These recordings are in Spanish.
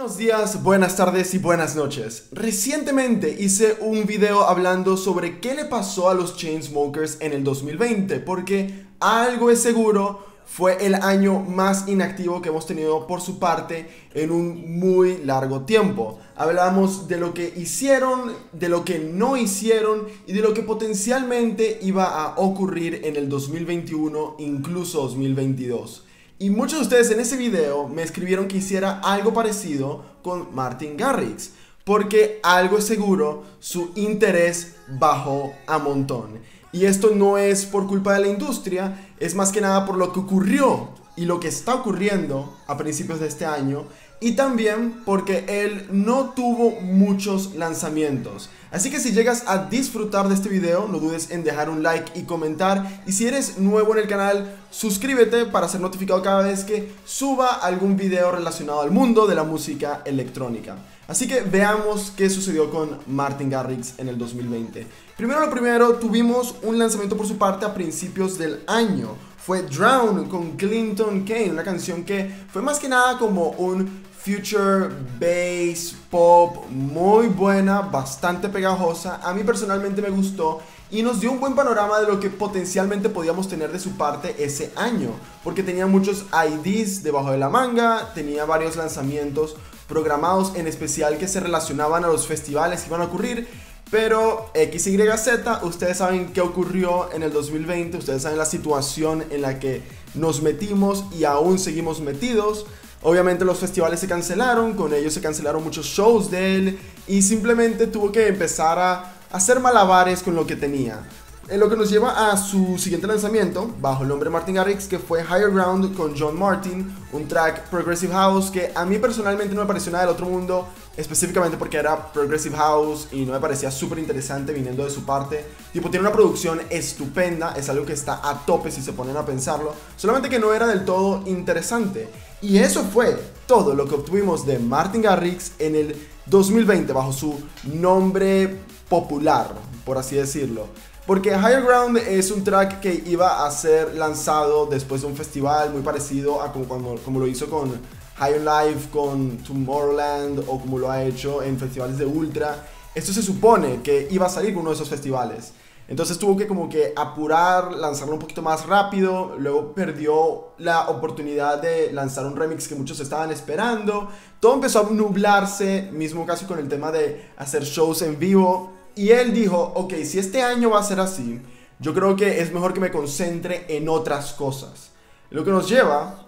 Buenos días, buenas tardes y buenas noches. Recientemente hice un video hablando sobre qué le pasó a los Chainsmokers en el 2020, porque algo es seguro, fue el año más inactivo que hemos tenido por su parte en un muy largo tiempo. Hablamos de lo que hicieron, de lo que no hicieron y de lo que potencialmente iba a ocurrir en el 2021, incluso 2022. Y muchos de ustedes en ese video me escribieron que hiciera algo parecido con Martin Garrix, porque algo es seguro, su interés bajó a montón. Y esto no es por culpa de la industria, es más que nada por lo que ocurrió y lo que está ocurriendo a principios de este año, y también porque él no tuvo muchos lanzamientos. Así que si llegas a disfrutar de este video, no dudes en dejar un like y comentar. Y si eres nuevo en el canal, suscríbete para ser notificado cada vez que suba algún video relacionado al mundo de la música electrónica. Así que veamos qué sucedió con Martin Garrix en el 2020. Primero, tuvimos un lanzamiento por su parte a principios del año. Fue Drown con Clinton Kane, una canción que fue más que nada como un future bass pop muy buena, bastante pegajosa. A mí personalmente me gustó y nos dio un buen panorama de lo que potencialmente podíamos tener de su parte ese año, porque tenía muchos IDs debajo de la manga, tenía varios lanzamientos programados, en especial que se relacionaban a los festivales que iban a ocurrir. Pero XYZ, ustedes saben qué ocurrió en el 2020, ustedes saben la situación en la que nos metimos y aún seguimos metidos. Obviamente los festivales se cancelaron, con ellos se cancelaron muchos shows de él y simplemente tuvo que empezar a hacer malabares con lo que tenía. Lo que nos lleva a su siguiente lanzamiento, bajo el nombre Martin Garrix, que fue Higher Ground con John Martin, un track Progressive House que a mí personalmente no me pareció nada del otro mundo, específicamente porque era Progressive House y no me parecía súper interesante viniendo de su parte. Tipo, tiene una producción estupenda, es algo que está a tope si se ponen a pensarlo, solamente que no era del todo interesante. Y eso fue todo lo que obtuvimos de Martin Garrix en el 2020 bajo su nombre popular, por así decirlo. Porque Higher Ground es un track que iba a ser lanzado después de un festival muy parecido a como lo hizo con High on Life, con Tomorrowland o como lo ha hecho en festivales de Ultra. Esto se supone que iba a salir con uno de esos festivales. Entonces tuvo que como que apurar, lanzarlo un poquito más rápido. Luego perdió la oportunidad de lanzar un remix que muchos estaban esperando. Todo empezó a nublarse, mismo caso con el tema de hacer shows en vivo. Y él dijo, ok, si este año va a ser así, yo creo que es mejor que me concentre en otras cosas. Lo que nos lleva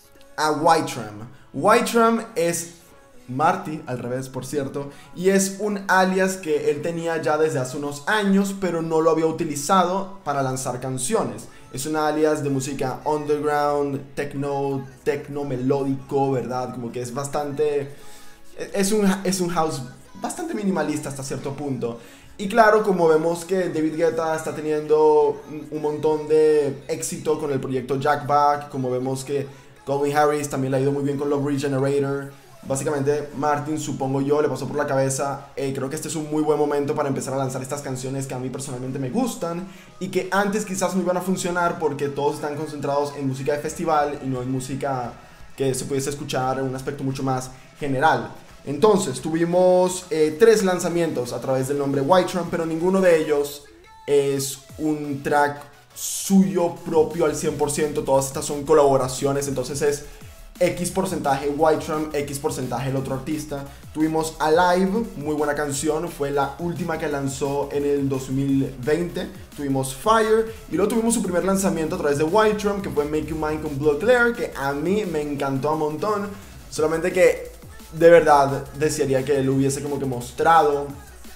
a White Tram. White Tram es Marty, al revés por cierto, y es un alias que él tenía ya desde hace unos años, pero no lo había utilizado para lanzar canciones. Es un alias de música underground, techno melódico, ¿verdad? Como que es bastante... Es un house bastante minimalista hasta cierto punto. Y claro, como vemos que David Guetta está teniendo un montón de éxito con el proyecto Jack Back, como vemos que Calvin Harris también le ha ido muy bien con Love Regenerator. Básicamente Martin, supongo yo, le pasó por la cabeza, creo que este es un muy buen momento para empezar a lanzar estas canciones que a mí personalmente me gustan y que antes quizás no iban a funcionar porque todos están concentrados en música de festival y no en música que se pudiese escuchar en un aspecto mucho más general. Entonces tuvimos 3 lanzamientos a través del nombre White Tram, pero ninguno de ellos es un track suyo propio al 100%, todas estas son colaboraciones, entonces es X porcentaje White Tram, X porcentaje el otro artista. Tuvimos Alive, muy buena canción, fue la última que lanzó en el 2020. Tuvimos Fire y luego tuvimos su primer lanzamiento a través de White Tram, que fue Make You Mine con Blood Claire, que a mí me encantó un montón, solamente que de verdad desearía que él hubiese como que mostrado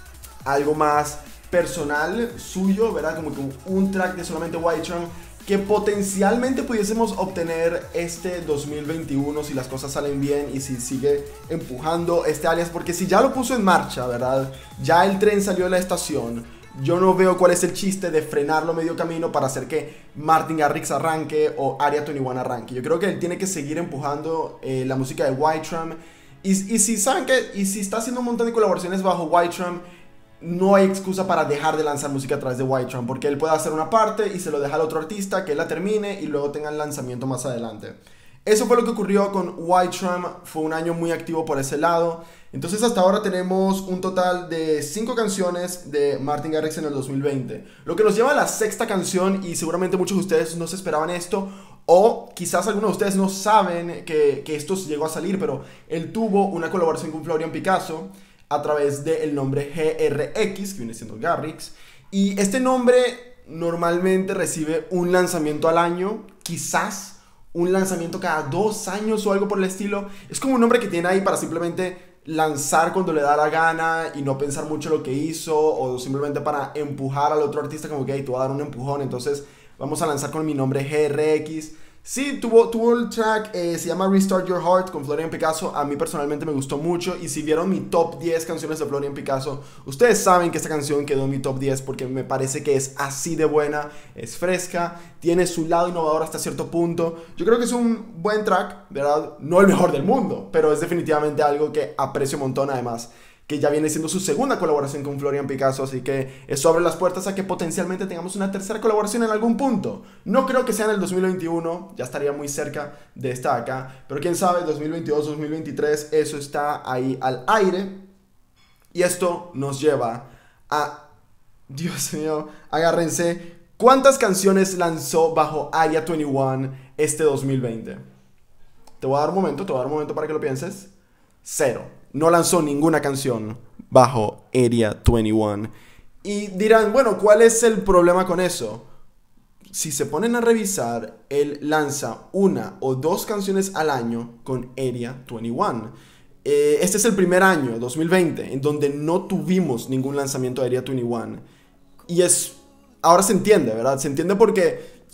algo más personal suyo, ¿verdad? Como que un track de solamente White Tram que potencialmente pudiésemos obtener este 2021 si las cosas salen bien y si sigue empujando este alias, porque si ya lo puso en marcha, ¿verdad? Ya el tren salió de la estación. Yo no veo cuál es el chiste de frenarlo medio camino para hacer que Martin Garrix arranque o Area 21 arranque. Yo creo que él tiene que seguir empujando la música de White Tram. Y si saben que, y si está haciendo un montón de colaboraciones bajo White Tram, no hay excusa para dejar de lanzar música a través de White Tram, porque él puede hacer una parte y se lo deja al otro artista, que él la termine y luego tenga el lanzamiento más adelante. Eso fue lo que ocurrió con White Tram, fue un año muy activo por ese lado. Entonces hasta ahora tenemos un total de 5 canciones de Martin Garrix en el 2020. Lo que nos lleva a la sexta canción, y seguramente muchos de ustedes no se esperaban esto, o quizás algunos de ustedes no saben que esto llegó a salir, pero él tuvo una colaboración con Florian Picasso a través del nombre GRX, que viene siendo Garrix. Y este nombre normalmente recibe un lanzamiento al año, quizás un lanzamiento cada 2 años o algo por el estilo. Es como un nombre que tiene ahí para simplemente lanzar cuando le da la gana y no pensar mucho lo que hizo, o simplemente para empujar al otro artista como que hey, te voy a dar un empujón, entonces vamos a lanzar con mi nombre GRX. Sí, tuvo el track, se llama Restart Your Heart con Florian Picasso. A mí personalmente me gustó mucho, y si vieron mi top 10 canciones de Florian Picasso, ustedes saben que esta canción quedó en mi top 10 porque me parece que es así de buena, es fresca, tiene su lado innovador hasta cierto punto. Yo creo que es un buen track, ¿verdad? No el mejor del mundo, pero es definitivamente algo que aprecio un montón, además que ya viene siendo su segunda colaboración con Florian Picasso, así que eso abre las puertas a que potencialmente tengamos una tercera colaboración en algún punto. No creo que sea en el 2021, ya estaría muy cerca de esta acá, pero quién sabe, 2022, 2023, eso está ahí al aire. Y esto nos lleva a, Dios mío, agárrense, ¿cuántas canciones lanzó bajo Area 21 este 2020? Te voy a dar un momento para que lo pienses. 0. No lanzó ninguna canción bajo Area 21. Y dirán, bueno, ¿cuál es el problema con eso? Si se ponen a revisar, él lanza 1 o 2 canciones al año con Area 21. Este es el primer año, 2020, en donde no tuvimos ningún lanzamiento de Area 21. Y ahora se entiende, ¿verdad? Se entiende porque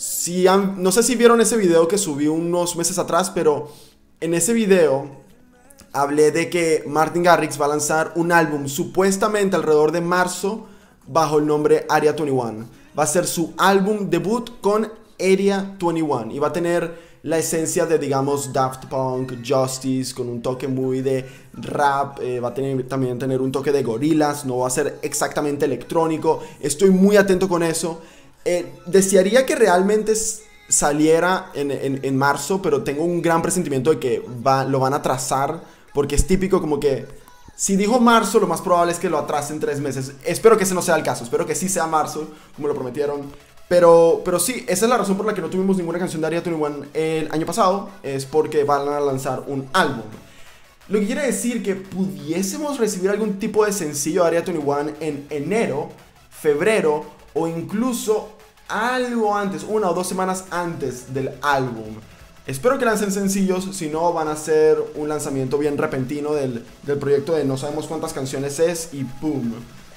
no sé si vieron ese video que subí unos meses atrás, pero en ese video hablé de que Martin Garrix va a lanzar un álbum supuestamente alrededor de marzo bajo el nombre Area 21. Va a ser su álbum debut con Area 21 y va a tener la esencia de, digamos, Daft Punk, Justice, con un toque muy de rap. Va a también tener un toque de Gorillaz, no va a ser exactamente electrónico. Estoy muy atento con eso. Desearía que realmente saliera en marzo, pero tengo un gran presentimiento de que lo van a atrasar, porque es típico como que si dijo marzo, lo más probable es que lo atrasen 3 meses. Espero que ese no sea el caso, espero que sí sea marzo, como lo prometieron. Pero sí, esa es la razón por la que no tuvimos ninguna canción de Area 21 el año pasado, es porque van a lanzar un álbum. Lo que quiere decir que pudiésemos recibir algún tipo de sencillo de Area 21 en enero, febrero, o incluso algo antes, 1 o 2 semanas antes del álbum. Espero que lancen sencillos, si no van a ser un lanzamiento bien repentino del proyecto de no sabemos cuántas canciones es y ¡pum!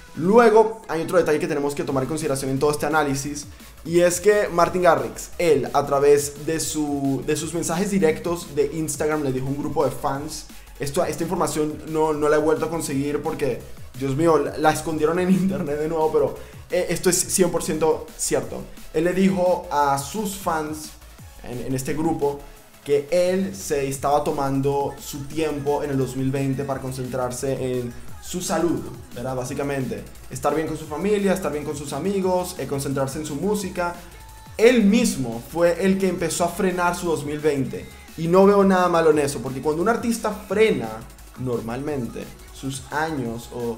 Luego hay otro detalle que tenemos que tomar en consideración en todo este análisis, y es que Martin Garrix, él a través de sus mensajes directos de Instagram le dijo a un grupo de fans, esta información no la he vuelto a conseguir porque, Dios mío, la escondieron en internet de nuevo, pero esto es 100% cierto. Él le dijo a sus fans en este grupo que él se estaba tomando su tiempo en el 2020 para concentrarse en su salud, ¿verdad? Básicamente, estar bien con su familia, estar bien con sus amigos, concentrarse en su música. Él mismo fue el que empezó a frenar su 2020 y no veo nada malo en eso, porque cuando un artista frena normalmente sus años o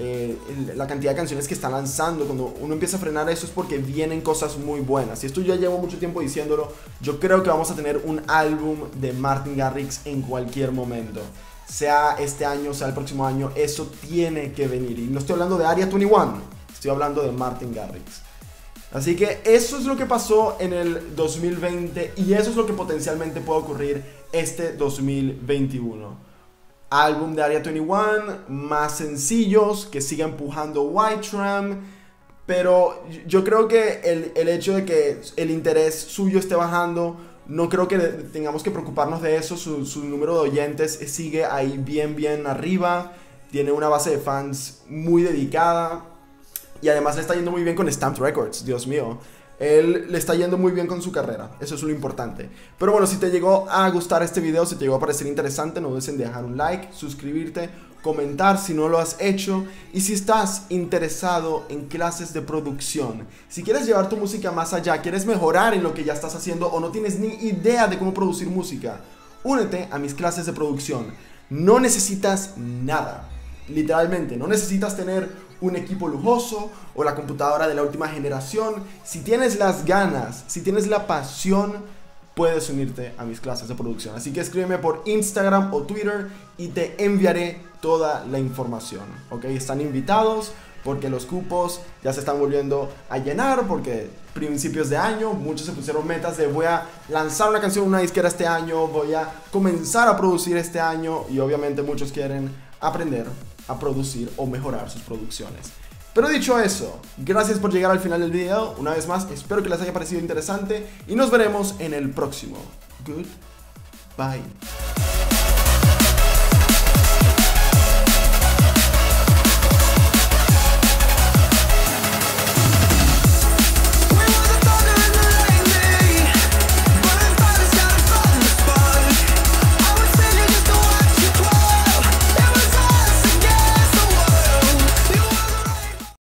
la cantidad de canciones que está lanzando, cuando uno empieza a frenar eso es porque vienen cosas muy buenas. Y esto ya llevo mucho tiempo diciéndolo. Yo creo que vamos a tener un álbum de Martin Garrix en cualquier momento, sea este año, sea el próximo año. Eso tiene que venir, y no estoy hablando de Area 21, estoy hablando de Martin Garrix. Así que eso es lo que pasó en el 2020 y eso es lo que potencialmente puede ocurrir este 2021. Álbum de Area 21, más sencillos, que siga empujando White Tram. Pero yo creo que el hecho de que el interés suyo esté bajando, no creo que tengamos que preocuparnos de eso. Su número de oyentes sigue ahí bien arriba. Tiene una base de fans muy dedicada. Y además le está yendo muy bien con Stamped Records, Dios mío. Él le está yendo muy bien con su carrera, eso es lo importante. Pero bueno, si te llegó a gustar este video, si te llegó a parecer interesante, no dudes en dejar un like, suscribirte, comentar si no lo has hecho. Y si estás interesado en clases de producción, si quieres llevar tu música más allá, quieres mejorar en lo que ya estás haciendo o no tienes ni idea de cómo producir música, únete a mis clases de producción. No necesitas nada, literalmente, no necesitas tener un equipo lujoso o la computadora de la última generación. Si tienes las ganas, si tienes la pasión, puedes unirte a mis clases de producción. Así que escríbeme por Instagram o Twitter y te enviaré toda la información, ¿ok? Están invitados porque los cupos ya se están volviendo a llenar, porque principios de año muchos se pusieron metas de voy a lanzar una canción, una disquera este año, voy a comenzar a producir este año, y obviamente muchos quieren aprender a producir o mejorar sus producciones. Pero dicho eso, gracias por llegar al final del video. Una vez más, espero que les haya parecido interesante y nos veremos en el próximo. Goodbye.